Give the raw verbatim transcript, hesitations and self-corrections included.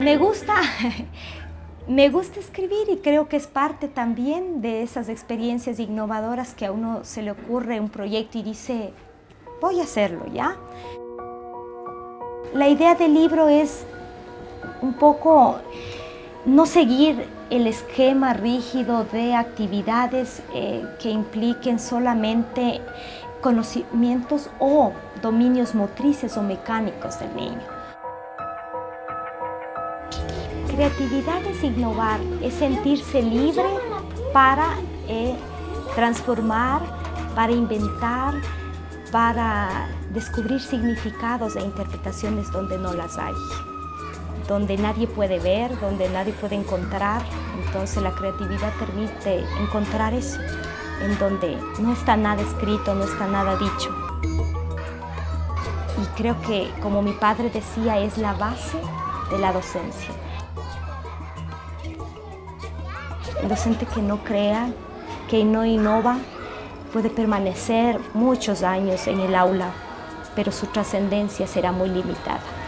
Me gusta, me gusta escribir y creo que es parte también de esas experiencias innovadoras que a uno se le ocurre un proyecto y dice, voy a hacerlo, ¿ya? La idea del libro es un poco no seguir el esquema rígido de actividades eh, que impliquen solamente conocimientos o dominios motrices o mecánicos del niño. Creatividad es innovar, es sentirse libre para eh, transformar, para inventar, para descubrir significados e interpretaciones donde no las hay, donde nadie puede ver, donde nadie puede encontrar. Entonces la creatividad permite encontrar eso, en donde no está nada escrito, no está nada dicho. Y creo que, como mi padre decía, es la base de la docencia. El docente que no crea, que no innova, puede permanecer muchos años en el aula, pero su trascendencia será muy limitada.